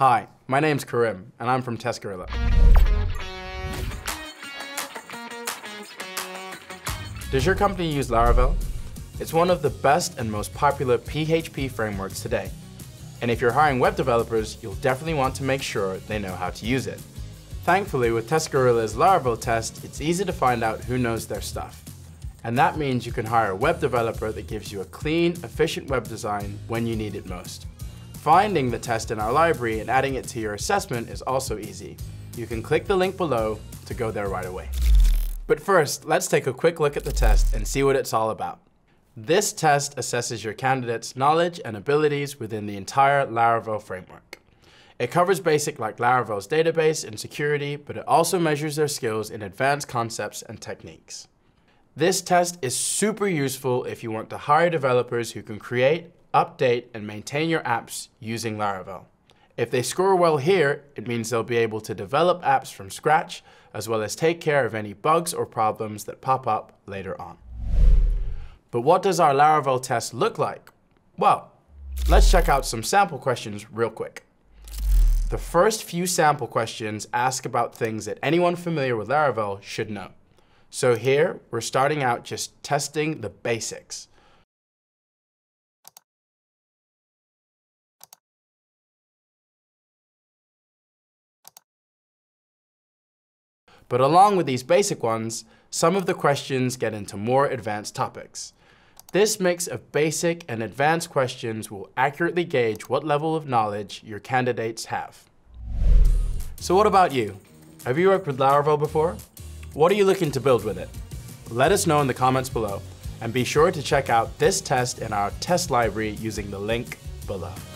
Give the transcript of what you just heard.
Hi, my name's Karim, and I'm from TestGorilla. Does your company use Laravel? It's one of the best and most popular PHP frameworks today. And if you're hiring web developers, you'll definitely want to make sure they know how to use it. Thankfully, with TestGorilla's Laravel test, it's easy to find out who knows their stuff. And that means you can hire a web developer that gives you a clean, efficient web design when you need it most. Finding the test in our library and adding it to your assessment is also easy. You can click the link below to go there right away. But first, let's take a quick look at the test and see what it's all about. This test assesses your candidate's knowledge and abilities within the entire Laravel framework. It covers basics like Laravel's database and security, but it also measures their skills in advanced concepts and techniques. This test is super useful if you want to hire developers who can create, update, and maintain your apps using Laravel. If they score well here, it means they'll be able to develop apps from scratch, as well as take care of any bugs or problems that pop up later on. But what does our Laravel test look like? Well, let's check out some sample questions real quick. The first few sample questions ask about things that anyone familiar with Laravel should know. So here, we're starting out just testing the basics. But along with these basic ones, some of the questions get into more advanced topics. This mix of basic and advanced questions will accurately gauge what level of knowledge your candidates have. So what about you? Have you worked with Laravel before? What are you looking to build with it? Let us know in the comments below, and be sure to check out this test in our test library using the link below.